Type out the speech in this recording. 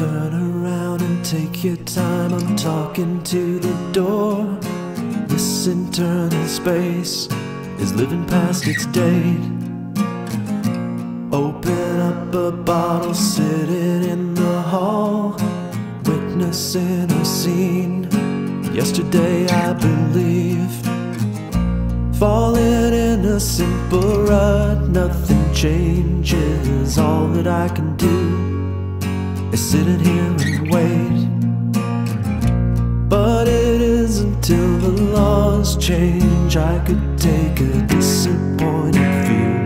Turn around and take your time, I'm talking to the door. This internal space is living past its date. Open up a bottle, sitting in the hall, witnessing a scene. Yesterday I believe, falling in a simple rut. Nothing changes, all that I can do is sitting here and wait. But it is until the laws change I could take a disappointed view.